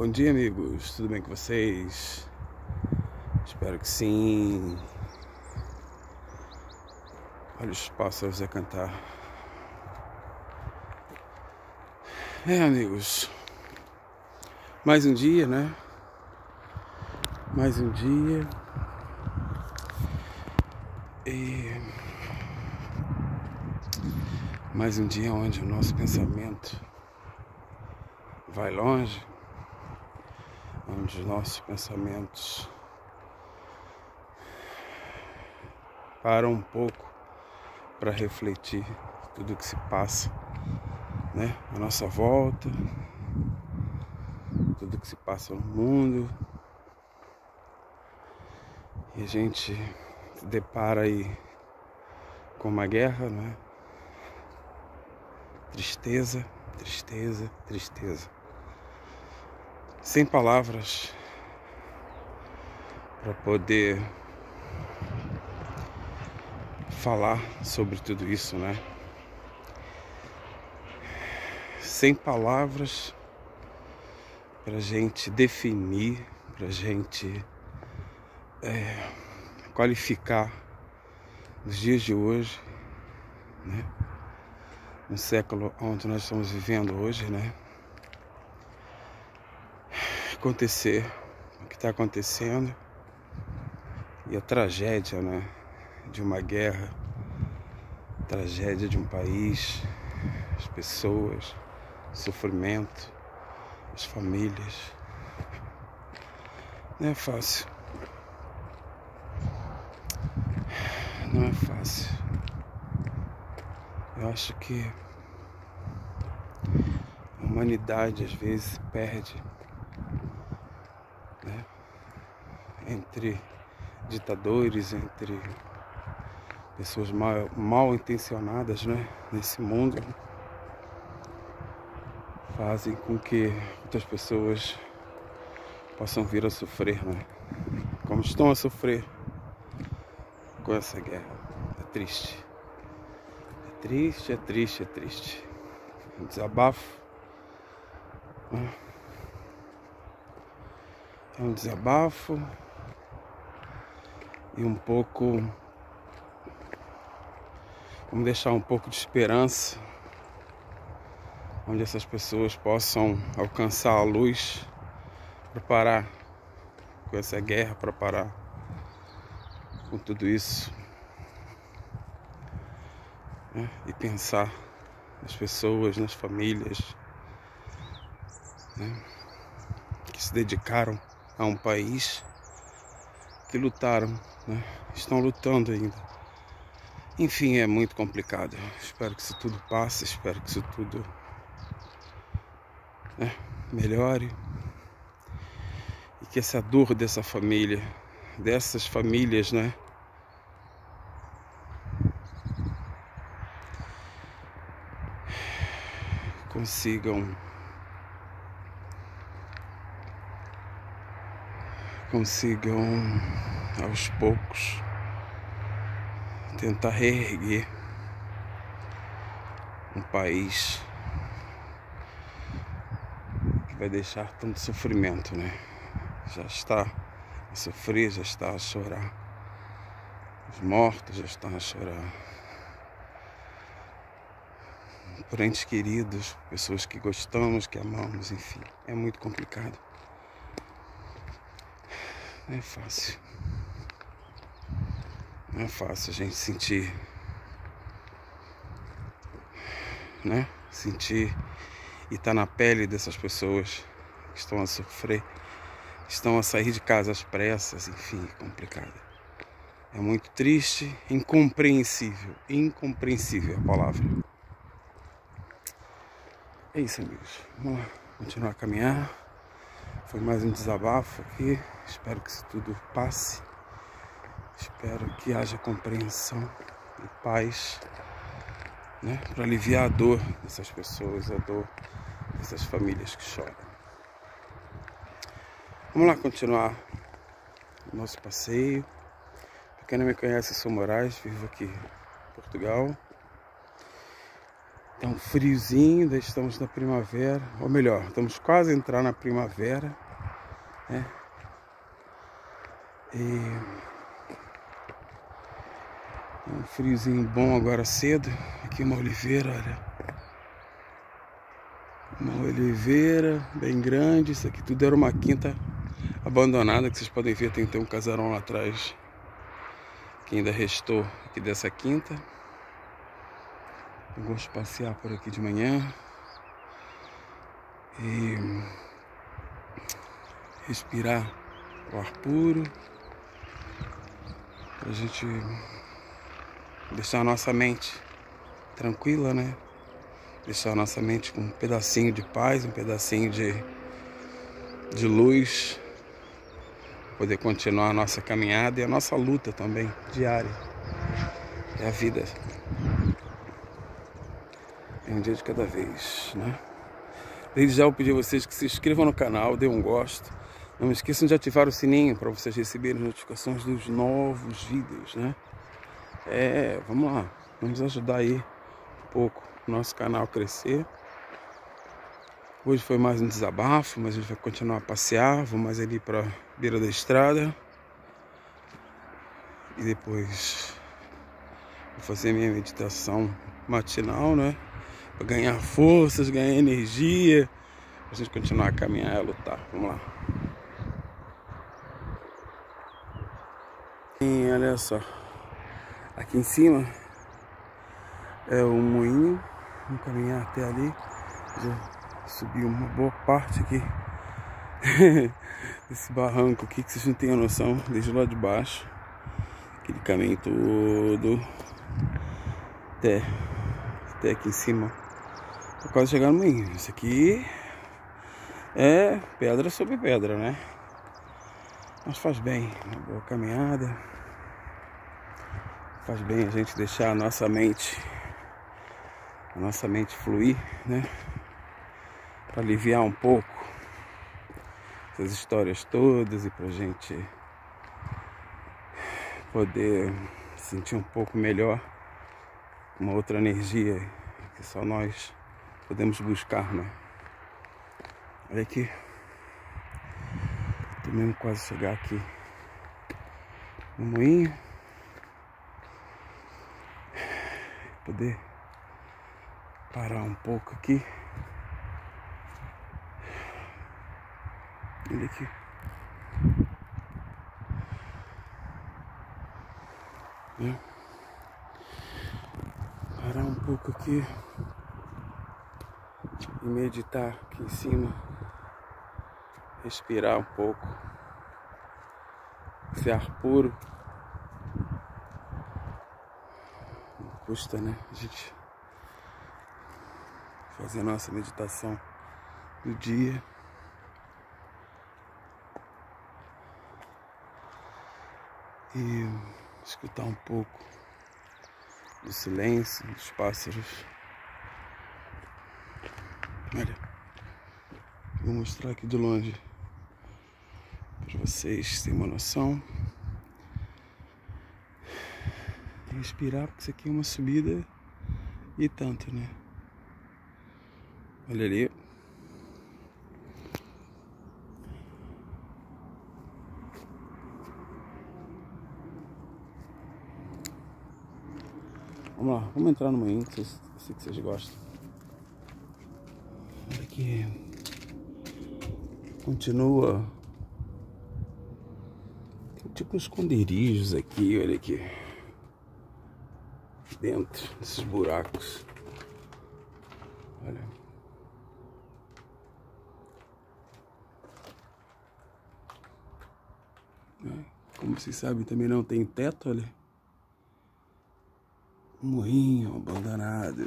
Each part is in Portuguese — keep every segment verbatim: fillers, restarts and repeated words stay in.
Bom dia, amigos, tudo bem com vocês? Espero que sim. Olha os pássaros a cantar. É, amigos, mais um dia, né? Mais um dia. E mais um dia onde o nosso pensamento vai longe, onde os nossos pensamentos param um pouco para refletir tudo que se passa, né, à nossa volta, tudo que se passa no mundo, e a gente se depara aí com uma guerra, né? Tristeza, tristeza, tristeza. Sem palavras para poder falar sobre tudo isso, né? Sem palavras para a gente definir, para a gente é, qualificar os dias de hoje, né? No século onde nós estamos vivendo hoje, né? Acontecer o que está acontecendo e a tragédia, né, de uma guerra, a tragédia de um país, as pessoas, o sofrimento, as famílias. Não é fácil. Não é fácil. Eu acho que a humanidade às vezes perde, né, entre ditadores, entre pessoas mal, mal intencionadas, né, nesse mundo, fazem com que outras pessoas possam vir a sofrer, né, como estão a sofrer com essa guerra. É triste. É triste, é triste, é triste. Um desabafo. Né? É um desabafo e um pouco, vamos deixar um pouco de esperança, onde essas pessoas possam alcançar a luz para parar com essa guerra, para parar com tudo isso, né? E pensar nas pessoas, nas famílias, né, que se dedicaram a um país, que lutaram, né, estão lutando ainda. Enfim, é muito complicado. Espero que isso tudo passe, espero que isso tudo, né, melhore, e que essa dor dessa família, dessas famílias, né, consigam consigam aos poucos tentar reerguer um país que vai deixar tanto sofrimento, né? Já está a sofrer, já está a chorar. Os mortos já estão a chorar. Por entes queridos, pessoas que gostamos, que amamos, enfim. É muito complicado. Não é fácil. Não é fácil a gente sentir, né? Sentir e estar na pele dessas pessoas que estão a sofrer, estão a sair de casa às pressas, enfim, é complicado. É muito triste, incompreensível, incompreensível a palavra. É isso, amigos. Vamos lá, continuar a caminhar. Foi mais um desabafo aqui. Espero que isso tudo passe. Espero que haja compreensão e paz, né, para aliviar a dor dessas pessoas, a dor dessas famílias que choram. Vamos lá continuar o nosso passeio. Para quem não me conhece, eu sou Moraes, vivo aqui em Portugal. Tá um friozinho, daí estamos na primavera, ou melhor, estamos quase a entrar na primavera, né? E um friozinho bom agora cedo. Aqui uma oliveira, olha. Uma oliveira bem grande. Isso aqui tudo era uma quinta abandonada, que vocês podem ver, tem, tem um casarão lá atrás que ainda restou aqui dessa quinta. Eu gosto de passear por aqui de manhã e respirar o ar puro, pra gente deixar a nossa mente tranquila, né? Deixar a nossa mente com um pedacinho de paz, um pedacinho de, de luz, poder continuar a nossa caminhada e a nossa luta também diária. É a vida. É um dia de cada vez, né? Desde já eu pedi a vocês que se inscrevam no canal, dêem um gosto. Não esqueçam de ativar o sininho para vocês receberem notificações dos novos vídeos, né? É, vamos lá. Vamos ajudar aí um pouco o nosso canal a crescer. Hoje foi mais um desabafo, mas a gente vai continuar a passear. Vou mais ali para a beira da estrada. E depois vou fazer minha meditação matinal, né? Para ganhar forças, ganhar energia, pra gente continuar a caminhar e a lutar. Vamos lá. E olha só, aqui em cima é o moinho. Vamos caminhar até ali. Já subi uma boa parte aqui desse barranco aqui, que vocês não têm a noção, desde lá de baixo. Aquele caminho todo até, até aqui em cima. Tô quase chegando no moinho. Isso aqui é pedra sobre pedra, né? Mas faz bem, uma boa caminhada. Faz bem a gente deixar a nossa mente, a nossa mente fluir, né? Para aliviar um pouco essas histórias todas e pra gente poder sentir um pouco melhor, uma outra energia que só nós podemos buscar, né? Olha aqui. Tô mesmo quase chegar aqui no moinho. Poder parar um pouco aqui. Olha aqui. É. Parar um pouco aqui e meditar aqui em cima, respirar um pouco esse ar puro. Não custa, né? A gente fazer a nossa meditação do dia. E escutar um pouco do silêncio, dos pássaros. Olha, vou mostrar aqui de longe para vocês terem uma noção. Respirar, porque isso aqui é uma subida e tanto, né? Olha ali. Vamos lá, vamos entrar no moinho, que vocês, sei que vocês gostam. Olha aqui. Continua. Tem tipo uns esconderijos aqui, olha aqui. Dentro desses buracos. Olha. Como vocês sabem, também não tem teto, olha. Um moinho abandonado.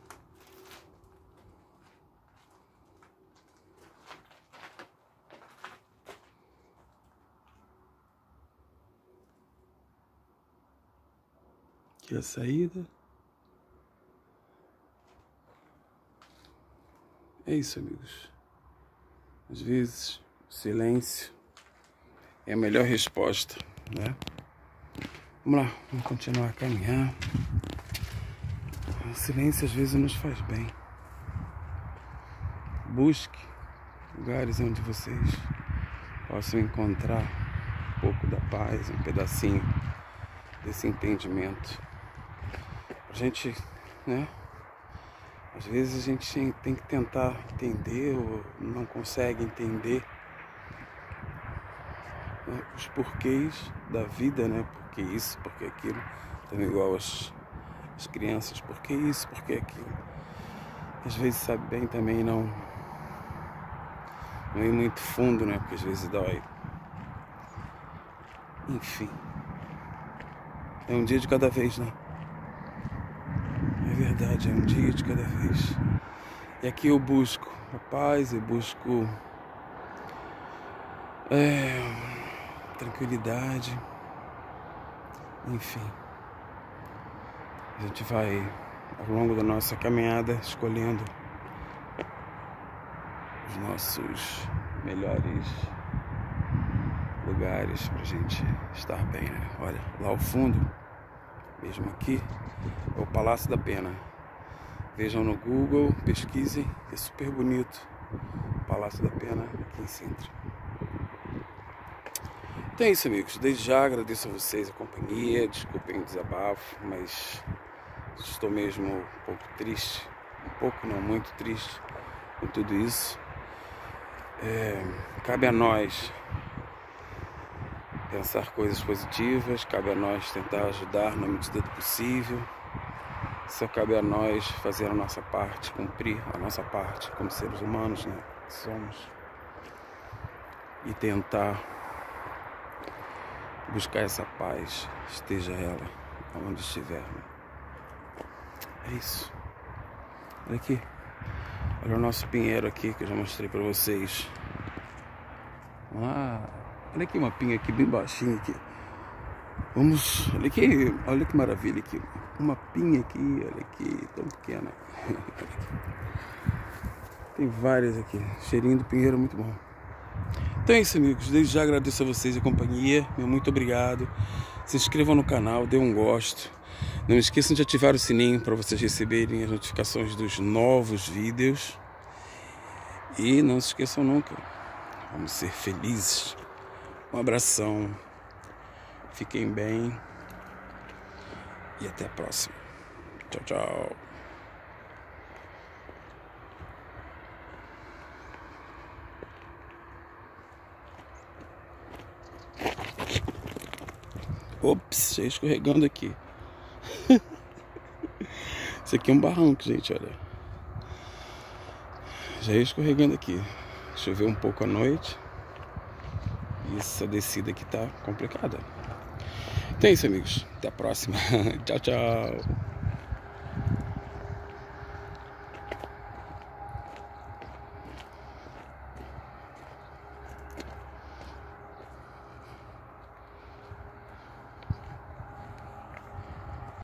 Aqui a saída. É isso, amigos. Às vezes, o silêncio é a melhor resposta, né? Vamos lá, vamos continuar a caminhar. o silêncio às vezes nos faz bem. Busque lugares onde vocês possam encontrar um pouco da paz, um pedacinho desse entendimento. A gente, né? Às vezes a gente tem que tentar entender ou não consegue entender, né, os porquês da vida, né? Porque isso, porque aquilo. Também igual as, as crianças, porque isso, porque aquilo. Às vezes sabe bem também não, não ir muito fundo, né? Porque às vezes dói. Enfim. É um dia de cada vez, né? É verdade, é um dia de cada vez. E aqui eu busco a paz, eu busco é, tranquilidade. Enfim. A gente vai, ao longo da nossa caminhada, escolhendo os nossos melhores lugares pra gente estar bem, né? Olha, lá ao fundo, mesmo aqui, é o Palácio da Pena. Vejam no Google, pesquisem, é super bonito. O Palácio da Pena aqui em Sintra. Então é isso, amigos. Desde já agradeço a vocês a companhia. Desculpem o desabafo, mas estou mesmo um pouco triste. Um pouco, não muito triste com tudo isso. É, cabe a nós pensar coisas positivas, cabe a nós tentar ajudar na medida do possível. Só cabe a nós fazer a nossa parte, cumprir a nossa parte como seres humanos, né, que somos, e tentar buscar essa paz, esteja ela onde estiver. Né? É isso. Olha aqui. Olha o nosso pinheiro aqui que eu já mostrei pra vocês. Ah, olha aqui uma pinha aqui bem baixinha aqui. Vamos, olha aqui, olha que maravilha aqui. Uma pinha aqui, olha aqui, tão pequena. Tem várias aqui. Cheirinho do pinheiro muito bom. Então é isso, amigos. Desde já agradeço a vocês a companhia. Meu muito obrigado. Se inscrevam no canal, dê um gosto. Não esqueçam de ativar o sininho para vocês receberem as notificações dos novos vídeos. E não se esqueçam nunca. Vamos ser felizes. Um abração. Fiquem bem. E até a próxima. Tchau, tchau. Ops, já escorregando aqui. Isso aqui é um barranco, gente, olha. Já ia escorregando aqui. Choveu um pouco à noite. E essa descida aqui tá complicada. Então é isso, amigos. Até a próxima. Tchau, tchau.